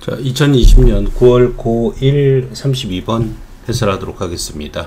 자, 2020년 9월 고1 32번 해설하도록 하겠습니다.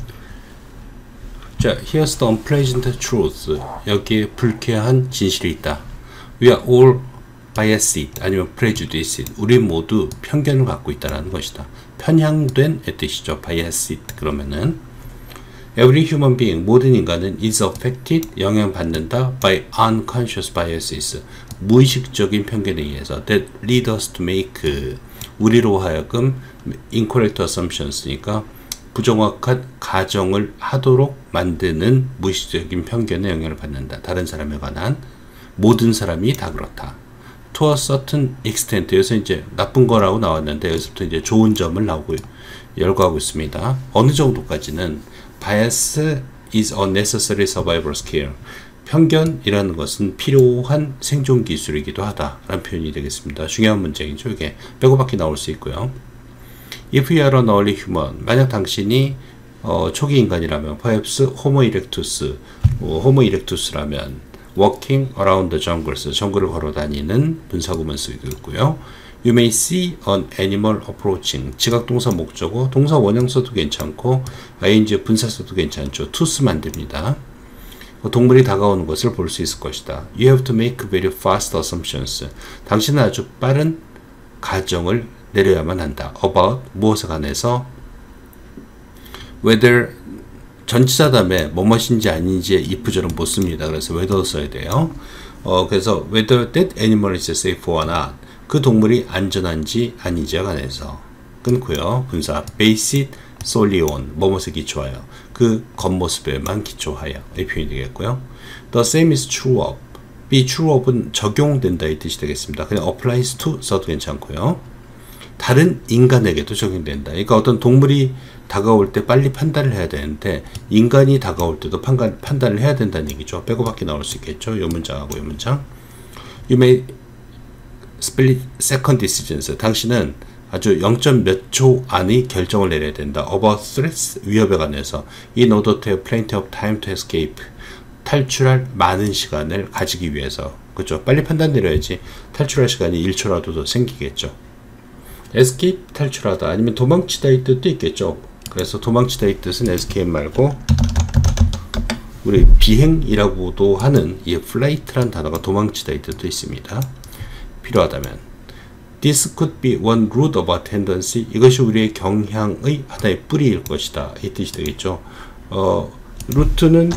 자, here's the unpleasant truth. 여기에 불쾌한 진실이 있다. We are all biased 아니면 prejudiced. 우리 모두 편견을 갖고 있다는 것이다. 편향된 뜻이죠. biased 그러면은 every human being 모든 인간은 is affected 영향받는다 by unconscious biases 무의식적인 편견에 의해서 that lead us to make 우리로 하여금 incorrect assumptions니까 부정확한 가정을 하도록 만드는 무의식적인 편견에 영향을 받는다. 다른 사람에 관한 모든 사람이 다 그렇다. To a certain extent 여기서 이제 나쁜 거라고 나왔는데 여기서부터 이제 좋은 점을 나오고 열거하고 있습니다. 어느 정도까지는 bias is a necessary survival skill. 편견이라는 것은 필요한 생존 기술이기도 하다라는 표현이 되겠습니다. 중요한 문제이죠. 이게 빼고박기 나올 수 있고요. If you are an early human, 만약 당신이 초기 인간이라면 perhaps Homo erectus라면 walking around the jungles, 정글을 걸어다니는 분사구문 쓰고 있고요. You may see an animal approaching, 지각동사 목적어, 동사 원형 써도 괜찮고 ing 분사 써도 괜찮죠. to 쓰면 안 됩니다. 동물이 다가오는 것을 볼 수 있을 것이다. You have to make very fast assumptions. 당신은 아주 빠른 가정을 내려야만 한다. About 무엇에 관해서 whether 전치사 다음에 뭐뭇인지 아닌지의 if절은 못 씁니다. 그래서 whether 써야 돼요. 그래서 whether that animal is safe or not. 그 동물이 안전한지 아닌지에 관해서 끊고요. 분사 base it solely on 뭐뭇에 기초하여 그 겉모습에만 기초하여 이 표현이 되겠고요. The same is true of be true of은 적용된다 이 뜻이 되겠습니다. 그냥 applies to 써도 괜찮고요. 다른 인간에게도 적용된다. 그러니까 어떤 동물이 다가올 때 빨리 판단을 해야 되는데 인간이 다가올 때도 판단을 해야 된다는 얘기죠. 빼고밖에 나올 수 있겠죠. 이 문장하고 이 문장. You may split second decisions. 당신은 아주 0점 몇 초 안의 결정을 내려야 된다. About threats, 위협에 관해서 in order to have plenty of time to escape. 탈출할 많은 시간을 가지기 위해서. 그렇죠? 빨리 판단 내려야지 탈출할 시간이 1초라도 더 생기겠죠. escape, 탈출하다. 아니면 도망치다 이 뜻도 있겠죠. 그래서 도망치다 이 뜻은 escape 말고 우리 비행이라고도 하는 이 flight란 단어가 도망치다 이 뜻도 있습니다. 필요하다면 This could be one root of a tendency. 이것이 우리의 경향의 하나의 뿌리일 것이다. 이 뜻이 되겠죠. 루트는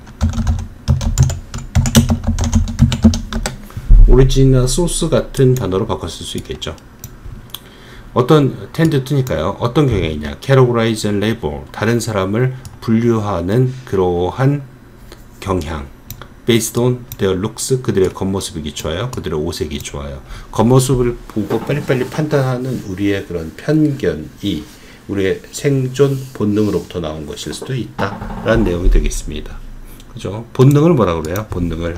오리진이나 소스 같은 단어로 바꿔 쓸 수 있겠죠. 어떤 텐드트니까요. 어떤 경향이냐. categorize and label. 다른 사람을 분류하는 그러한 경향. based on their looks, 그들의 겉모습이 기초하여 그들의 옷에 기초하여 겉모습을 보고 빨리빨리 판단하는 우리의 그런 편견이 우리의 생존 본능으로부터 나온 것일 수도 있다 라는 내용이 되겠습니다. 그죠? 본능을 뭐라 그래요? 본능을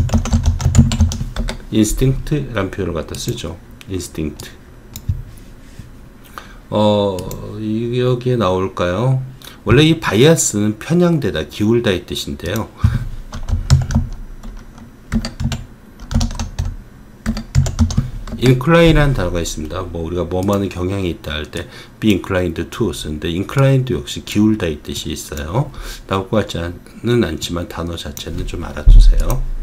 instinct라는 표현을 갖다 쓰죠. instinct. 여기에 나올까요? 원래 이 bias는 편향되다, 기울다 이 뜻인데요. incline이라는 단어가 있습니다. 뭐 우리가 뭐하는 경향이 있다 할 때 be inclined to 쓰는데 inclined 역시 기울다 이 뜻이 있어요. 나올 것 같지는 않지만 단어 자체는 좀 알아두세요.